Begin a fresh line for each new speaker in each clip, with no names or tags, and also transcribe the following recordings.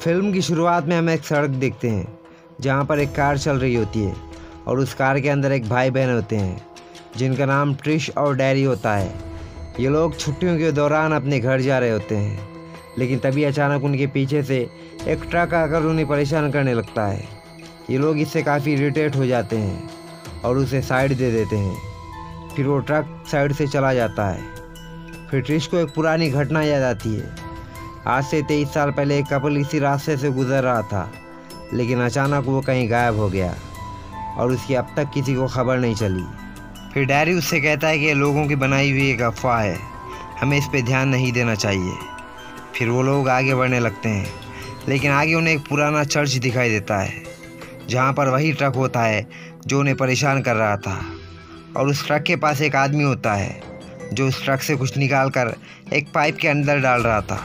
Film की शुरुआत में हम एक सड़क देखते हैं जहाँ पर एक कार चल रही होती है और उस कार के अंदर एक भाई बहन होते हैं जिनका नाम ट्रिश और डैरी होता है। ये लोग छुट्टियों के दौरान अपने घर जा रहे होते हैं, लेकिन तभी अचानक उनके पीछे से एक ट्रक आकर उन्हें परेशान करने लगता है। ये लोग इससे काफ़ी इरिटेट हो जाते हैं और उसे साइड दे देते हैं। फिर वो ट्रक साइड से चला जाता है। फिर ट्रिश को एक पुरानी घटना याद आती है। आज से 23 साल पहले एक कपल इसी रास्ते से गुजर रहा था, लेकिन अचानक वो कहीं गायब हो गया और उसकी अब तक किसी को खबर नहीं चली। फिर डैरी उससे कहता है कि ये लोगों की बनाई हुई एक अफवाह है, हमें इस पे ध्यान नहीं देना चाहिए। फिर वो लोग आगे बढ़ने लगते हैं, लेकिन आगे उन्हें एक पुराना चर्च दिखाई देता है जहाँ पर वही ट्रक होता है जो उन्हें परेशान कर रहा था। और उस ट्रक के पास एक आदमी होता है जो उस ट्रक से कुछ निकाल कर एक पाइप के अंदर डाल रहा था।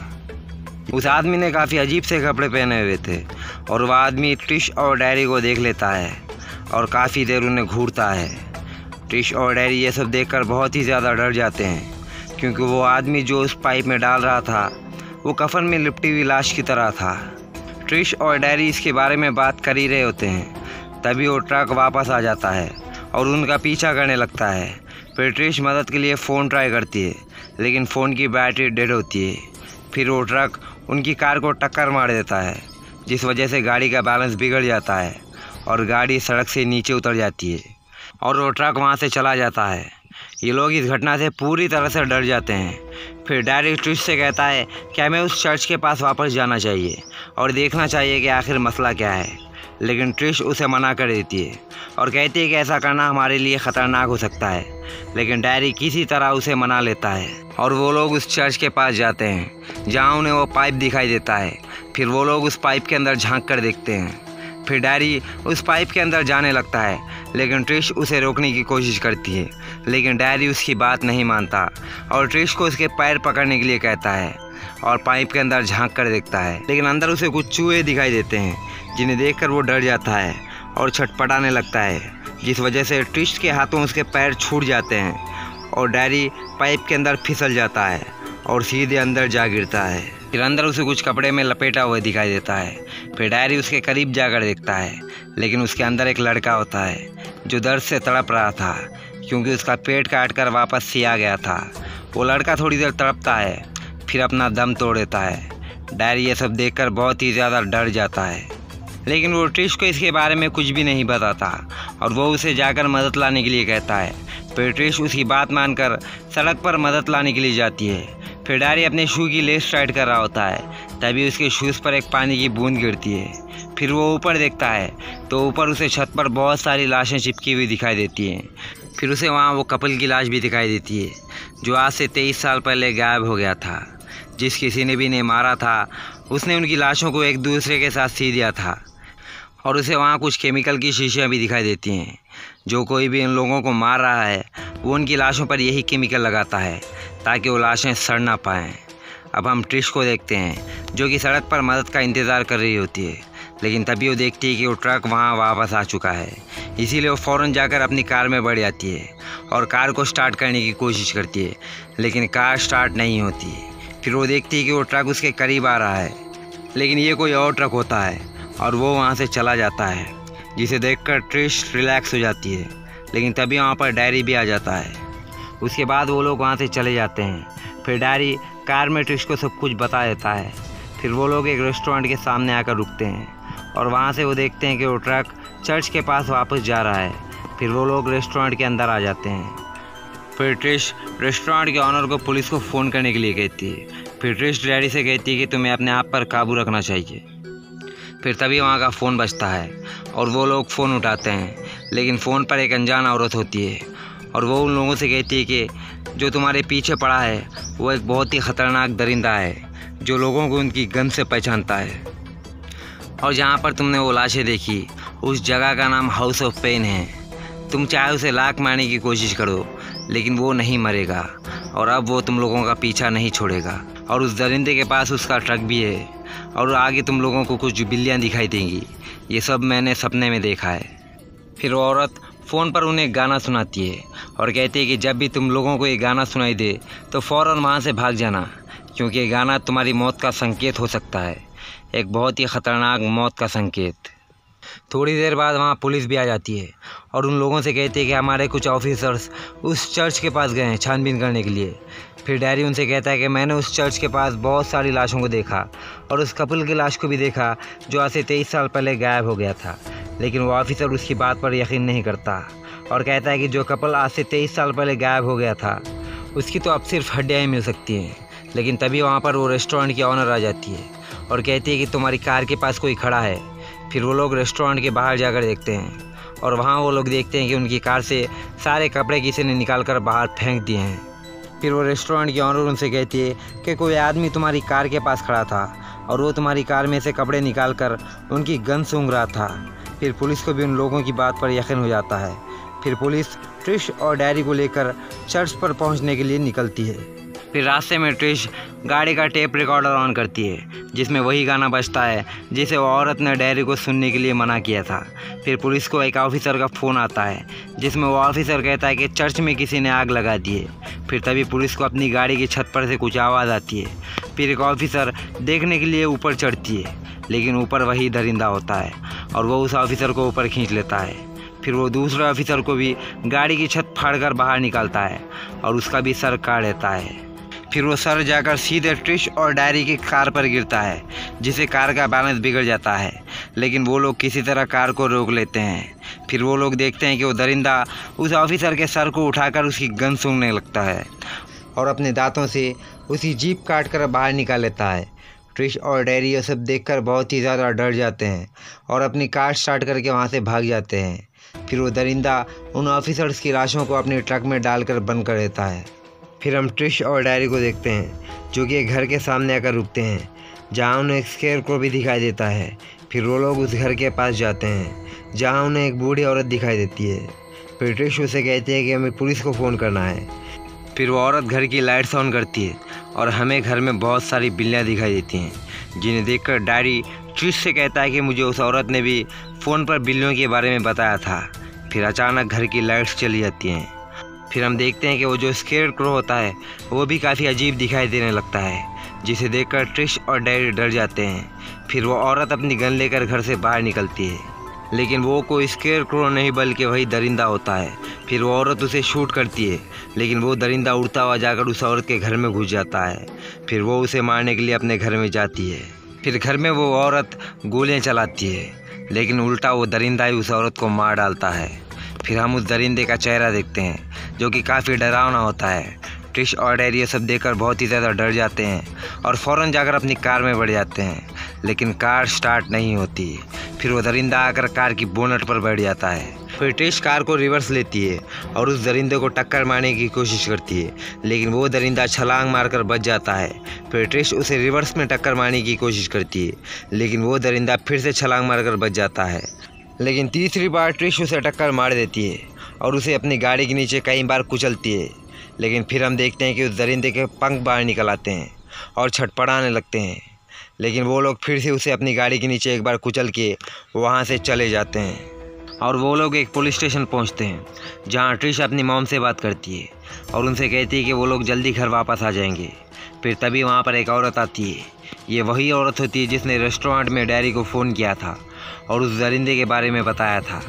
उस आदमी ने काफ़ी अजीब से कपड़े पहने हुए थे और वह आदमी ट्रिश और डैरी को देख लेता है और काफ़ी देर उन्हें घूरता है। ट्रिश और डैरी ये सब देखकर बहुत ही ज़्यादा डर जाते हैं, क्योंकि वो आदमी जो उस पाइप में डाल रहा था वो कफन में लिपटी हुई लाश की तरह था। ट्रिश और डैरी इसके बारे में बात कर ही रहे होते हैं, तभी वो ट्रक वापस आ जाता है और उनका पीछा करने लगता है। फिर ट्रिश मदद के लिए फ़ोन ट्राई करती है, लेकिन फ़ोन की बैटरी डेड होती है। फिर वो ट्रक उनकी कार को टक्कर मार देता है, जिस वजह से गाड़ी का बैलेंस बिगड़ जाता है और गाड़ी सड़क से नीचे उतर जाती है और वो ट्रक वहाँ से चला जाता है। ये लोग इस घटना से पूरी तरह से डर जाते हैं। फिर डैरी ट्रिश से कहता है कि हमें उस चर्च के पास वापस जाना चाहिए और देखना चाहिए कि आखिर मसला क्या है, लेकिन ट्रिश उसे मना कर देती है और कहती है कि ऐसा करना हमारे लिए ख़तरनाक हो सकता है। लेकिन डैरी किसी तरह उसे मना लेता है और वो लोग उस चर्च के पास जाते हैं जहाँ उन्हें वो पाइप दिखाई देता है। फिर वो लोग उस पाइप के अंदर झांक कर देखते हैं। फिर डैरी उस पाइप के अंदर जाने लगता है, लेकिन ट्रिश उसे रोकने की कोशिश करती है, लेकिन डैरी उसकी बात नहीं मानता और ट्रिश को उसके पैर पकड़ने के लिए कहता है और पाइप के अंदर झांक कर देखता है। लेकिन अंदर उसे कुछ चूहे दिखाई देते हैं जिन्हें देखकर वो डर जाता है और छटपटाने लगता है, जिस वजह से ट्रिश के हाथों उसके पैर छूट जाते हैं और डैरी पाइप के अंदर फिसल जाता है और सीधे अंदर जा गिरता है। फिर अंदर उसे कुछ कपड़े में लपेटा हुआ दिखाई देता है। फिर डैरी उसके करीब जाकर देखता है, लेकिन उसके अंदर एक लड़का होता है जो दर्द से तड़प रहा था, क्योंकि उसका पेट काट कर वापस सिया गया था। वो लड़का थोड़ी देर तड़पता है, फिर अपना दम तोड़ देता है। डैरी ये सब देखकर बहुत ही ज़्यादा डर जाता है, लेकिन वो ट्रिश को इसके बारे में कुछ भी नहीं बताता और वो उसे जाकर मदद लाने के लिए कहता है। फिर ट्रिश उसकी बात मानकर सड़क पर मदद लाने के लिए जाती है। फिर डैरी अपने शू की लेस टाइट कर रहा होता है, तभी उसके शूज़ पर एक पानी की बूंद गिरती है। फिर वो ऊपर देखता है तो ऊपर उसे छत पर बहुत सारी लाशें चिपकी हुई दिखाई देती हैं। फिर उसे वहाँ वो कपल की लाश भी दिखाई देती है जो आज से 23 साल पहले गायब हो गया था। जिस किसी ने भी इन्हें मारा था उसने उनकी लाशों को एक दूसरे के साथ सी दिया था और उसे वहाँ कुछ केमिकल की शीशियाँ भी दिखाई देती हैं। जो कोई भी इन लोगों को मार रहा है वो उनकी लाशों पर यही केमिकल लगाता है ताकि वो लाशें सड़ ना पाएँ। अब हम ट्रिश को देखते हैं जो कि सड़क पर मदद का इंतज़ार कर रही होती है, लेकिन तभी वो देखती है कि वो ट्रक वहाँ वापस आ चुका है। इसीलिए वो फ़ौरन जाकर अपनी कार में बढ़ जाती है और कार को स्टार्ट करने की कोशिश करती है, लेकिन कार स्टार्ट नहीं होती। फिर वो देखती है कि वो ट्रक उसके करीब आ रहा है, लेकिन ये कोई और ट्रक होता है और वो वहाँ से चला जाता है, जिसे देखकर ट्रिश रिलैक्स हो जाती है। लेकिन तभी वहाँ पर डैरी भी आ जाता है। उसके बाद वो लोग वहाँ से चले जाते हैं। फिर डैरी कार में ट्रिश को सब कुछ बता देता है। फिर वो लोग एक रेस्टोरेंट के सामने आकर रुकते हैं और वहाँ से वो देखते हैं कि वो ट्रक चर्च के पास वापस जा रहा है। फिर वो लोग रेस्टोरेंट के अंदर आ जाते हैं। फिर ट्रिश रेस्टोरेंट के ऑनर को पुलिस को फ़ोन करने के लिए कहती है। फिर ट्रिश डैडी से कहती है कि तुम्हें अपने आप पर काबू रखना चाहिए। फिर तभी वहाँ का फ़ोन बजता है और वो लोग फ़ोन उठाते हैं, लेकिन फ़ोन पर एक अनजान औरत होती है और वो उन लोगों से कहती है कि जो तुम्हारे पीछे पड़ा है वो एक बहुत ही ख़तरनाक दरिंदा है जो लोगों को उनकी गंध से पहचानता है, और जहाँ पर तुमने वो लाशें देखी उस जगह का नाम हाउस ऑफ पेन है। तुम चाहे उसे लाख मारने की कोशिश करो, लेकिन वो नहीं मरेगा और अब वो तुम लोगों का पीछा नहीं छोड़ेगा। और उस दरिंदे के पास उसका ट्रक भी है और आगे तुम लोगों को कुछ बिल्लियाँ दिखाई देंगी। ये सब मैंने सपने में देखा है। फिर वो औरत फ़ोन पर उन्हें गाना सुनाती है और कहती है कि जब भी तुम लोगों को ये गाना सुनाई दे तो फ़ौरन वहाँ से भाग जाना, क्योंकि ये गाना तुम्हारी मौत का संकेत हो सकता है। एक बहुत ही ख़तरनाक मौत का संकेत। थोड़ी देर बाद वहाँ पुलिस भी आ जाती है और उन लोगों से कहती है कि हमारे कुछ ऑफिसर्स उस चर्च के पास गए हैं छानबीन करने के लिए। फिर डैरी उनसे कहता है कि मैंने उस चर्च के पास बहुत सारी लाशों को देखा और उस कपल की लाश को भी देखा जो आज से 23 साल पहले गायब हो गया था। लेकिन वो ऑफिसर उसकी बात पर यकीन नहीं करता और कहता है कि जो कपल आज से 23 साल पहले गायब हो गया था उसकी तो अब सिर्फ हड्डियाँ ही मिल सकती हैं। लेकिन तभी वहाँ पर वो रेस्टोरेंट की ऑनर आ जाती है और कहती है कि तुम्हारी कार के पास कोई खड़ा है। फिर वो लोग रेस्टोरेंट के बाहर जाकर देखते हैं और वहाँ वो लोग देखते हैं कि उनकी कार से सारे कपड़े किसी ने निकाल कर बाहर फेंक दिए हैं। फिर वो रेस्टोरेंट की ऑनर उनसे कहती है कि कोई आदमी तुम्हारी कार के पास खड़ा था और वो तुम्हारी कार में से कपड़े निकाल कर उनकी गन सूंघ रहा था। फिर पुलिस को भी उन लोगों की बात पर यकीन हो जाता है। फिर पुलिस ट्रिश और डैरी को लेकर चर्च पर पहुंचने के लिए निकलती है। फिर रास्ते में ट्रिश गाड़ी का टेप रिकॉर्डर ऑन करती है जिसमें वही गाना बजता है जिसे वो औरत ने डैरी को सुनने के लिए मना किया था। फिर पुलिस को एक ऑफिसर का फ़ोन आता है जिसमें वो ऑफिसर कहता है कि चर्च में किसी ने आग लगा दी है। फिर तभी पुलिस को अपनी गाड़ी की छत पर से कुछ आवाज़ आती है। फिर एक ऑफिसर देखने के लिए ऊपर चढ़ती है लेकिन ऊपर वही दरिंदा होता है और वो उस ऑफिसर को ऊपर खींच लेता है। फिर वो दूसरे ऑफिसर को भी गाड़ी की छत फाड़कर बाहर निकालता है और उसका भी सर काट देता है। फिर वो सर जाकर सीधे ट्रिश और डैरी की कार पर गिरता है जिससे कार का बैलेंस बिगड़ जाता है। लेकिन वो लोग किसी तरह कार को रोक लेते हैं। फिर वो लोग देखते हैं कि वो दरिंदा उस ऑफिसर के सर को उठाकर उसकी गन सूंघने लगता है और अपने दांतों से उसकी जीभ काट कर बाहर निकाल लेता है। ट्रिश और डैरी ये सब देखकर बहुत ही ज़्यादा डर जाते हैं और अपनी कार स्टार्ट करके वहाँ से भाग जाते हैं। फिर वो दरिंदा उन ऑफिसर्स की लाशों को अपने ट्रक में डालकर बंद कर देता है। फिर हम ट्रिश और डैरी को देखते हैं जो कि एक घर के सामने आकर रुकते हैं जहाँ उन्हें एक स्केयर को भी दिखाई देता है। फिर वो लोग उस घर के पास जाते हैं जहाँ उन्हें एक बूढ़ी औरत दिखाई देती है। फिर ट्रिश उसे कहती है कि हमें पुलिस को फ़ोन करना है। फिर वो औरत घर की लाइट्स ऑन करती है और हमें घर में बहुत सारी बिल्लियाँ दिखाई देती हैं जिन्हें देखकर डैरी ट्रिश से कहता है कि मुझे उस औरत ने भी फ़ोन पर बिल्लियों के बारे में बताया था। फिर अचानक घर की लाइट्स चली जाती हैं। फिर हम देखते हैं कि वो जो स्केयर क्रो होता है वो भी काफ़ी अजीब दिखाई देने लगता है जिसे देखकर ट्रिश और डैरी डर जाते हैं। फिर वो औरत अपनी गन लेकर घर से बाहर निकलती है लेकिन वो कोई स्केयर क्रो नहीं बल्कि वही दरिंदा होता है। फिर वो औरत उसे शूट करती है लेकिन वो दरिंदा उड़ता हुआ जाकर उस औरत के घर में घुस जाता है। फिर वो उसे मारने के लिए अपने घर में जाती है। फिर घर में वो औरत गोलियां चलाती है लेकिन उल्टा वो दरिंदा ही उस औरत को मार डालता है। फिर हम उस दरिंदे का चेहरा देखते हैं जो कि काफ़ी डरावना होता है। ट्रिश और डैरी ये सब देखकर बहुत ही ज़्यादा डर जाते हैं और फ़ौरन जाकर अपनी कार में बढ़ जाते हैं लेकिन कार स्टार्ट नहीं होती। फिर वो दरिंदा आकर कार की बोनट पर बैठ जाता है। फिर ट्रिश कार को रिवर्स लेती है और उस दरिंदे को टक्कर मारने की कोशिश करती है लेकिन वो दरिंदा छलांग मारकर बच जाता है। फिर ट्रिश उसे रिवर्स में टक्कर मारने की कोशिश करती है लेकिन वो दरिंदा फिर से छलांग मारकर बच जाता है। लेकिन तीसरी बार ट्रिश उसे टक्कर मार देती है और उसे अपनी गाड़ी के नीचे कई बार कुचलती है। लेकिन फिर हम देखते हैं कि उस दरिंदे के पंख बाहर निकल आते हैं और छटपटाने लगते हैं। लेकिन वो लोग फिर से उसे अपनी गाड़ी के नीचे एक बार कुचल के वहाँ से चले जाते हैं और वो लोग एक पुलिस स्टेशन पहुँचते हैं जहाँ ट्रिश अपनी मॉम से बात करती है और उनसे कहती है कि वो लोग जल्दी घर वापस आ जाएंगे। फिर तभी वहाँ पर एक औरत आती है। ये वही औरत होती है जिसने रेस्टोरेंट में डैरी को फ़ोन किया था और उस दरिंदे के बारे में बताया था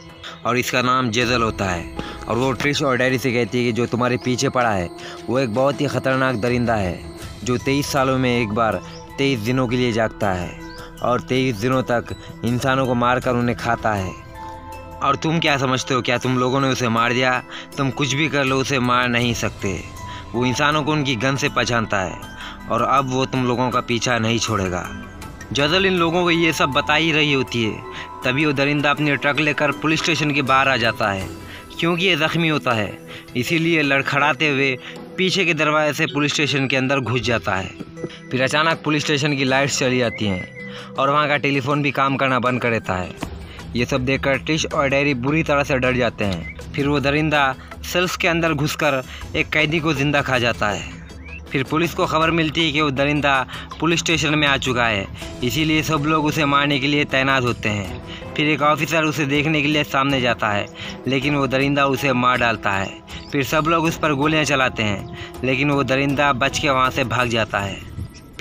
और इसका नाम जेजल होता है। और वो ट्रिश और डैरी से कहती है कि जो तुम्हारे पीछे पड़ा है वो एक बहुत ही ख़तरनाक दरिंदा है जो 23 सालों में एक बार 23 दिनों के लिए जागता है और 23 दिनों तक इंसानों को मार कर उन्हें खाता है। और तुम क्या समझते हो, क्या तुम लोगों ने उसे मार दिया? तुम कुछ भी कर लो उसे मार नहीं सकते। वो इंसानों को उनकी गन से पहचानता है और अब वो तुम लोगों का पीछा नहीं छोड़ेगा। जजल इन लोगों को ये सब बता ही रही होती है तभी वो दरिंदा अपने ट्रक लेकर पुलिस स्टेशन के बाहर आ जाता है क्योंकि ये ज़ख्मी होता है, इसीलिए लड़खड़ाते हुए पीछे के दरवाजे से पुलिस स्टेशन के अंदर घुस जाता है। फिर अचानक पुलिस स्टेशन की लाइट्स चली जाती हैं और वहाँ का टेलीफोन भी काम करना बंद कर देता है। ये सब देखकर ट्रिश और डैरी बुरी तरह से डर जाते हैं। फिर वो दरिंदा सेल्स के अंदर घुसकर एक कैदी को जिंदा खा जाता है। फिर पुलिस को खबर मिलती है कि वो दरिंदा पुलिस स्टेशन में आ चुका है, इसीलिए सब लोग उसे मारने के लिए तैनात होते हैं। फिर एक ऑफिसर उसे देखने के लिए सामने जाता है लेकिन वो दरिंदा उसे मार डालता है। फिर सब लोग उस पर गोलियां चलाते हैं लेकिन वो दरिंदा बच के वहाँ से भाग जाता है।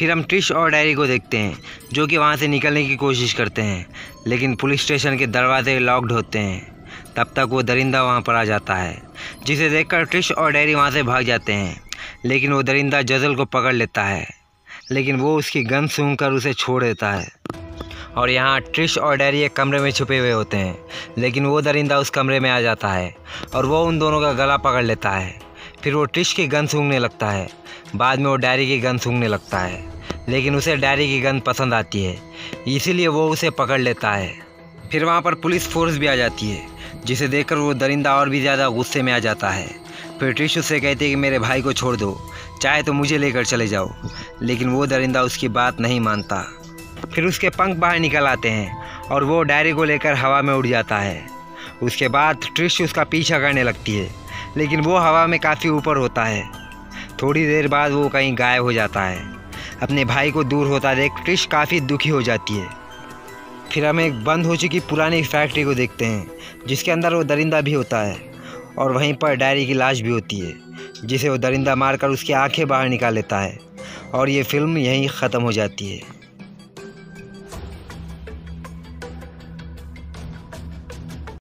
फिर हम ट्रिश और डायरी को देखते हैं जो कि वहाँ से निकलने की कोशिश करते हैं, लेकिन पुलिस स्टेशन के दरवाजे लॉक्ड होते हैं। तब तक वो दरिंदा वहाँ पर आ जाता है, जिसे देखकर ट्रिश और डायरी वहाँ से भाग जाते हैं। लेकिन वो दरिंदा जजल को पकड़ लेता है, लेकिन वो उसकी गन सूंघकर उसे छोड़ देता है। और यहाँ ट्रिश और डायरी एक कमरे में छुपे हुए होते हैं, लेकिन वो दरिंदा उस कमरे में आ जाता है और वो उन दोनों का गला पकड़ लेता है। फिर वो ट्रिश की गन सूंघने लगता है, बाद में वो डायरी की गन सूंघने लगता है, लेकिन उसे डायरी की गन पसंद आती है, इसीलिए वो उसे पकड़ लेता है। फिर वहाँ पर पुलिस फोर्स भी आ जाती है, जिसे देखकर वो दरिंदा और भी ज़्यादा गुस्से में आ जाता है। फिर ट्रिश उससे कहती है कि मेरे भाई को छोड़ दो, चाहे तो मुझे लेकर चले जाओ, लेकिन वो दरिंदा उसकी बात नहीं मानता। फिर उसके पंख बाहर निकल आते हैं और वो डायरी को लेकर हवा में उड़ जाता है। उसके बाद ट्रिश उसका पीछा करने लगती है, लेकिन वो हवा में काफ़ी ऊपर होता है। थोड़ी देर बाद वो कहीं गायब हो जाता है। अपने भाई को दूर होता देख ट्रिश काफ़ी दुखी हो जाती है। फिर हम एक बंद हो चुकी पुरानी फैक्ट्री को देखते हैं, जिसके अंदर वो दरिंदा भी होता है और वहीं पर डायरी की लाश भी होती है, जिसे वो दरिंदा मारकर उसकी आंखें बाहर निकाल लेता है। और ये फिल्म यहीं ख़त्म हो जाती है।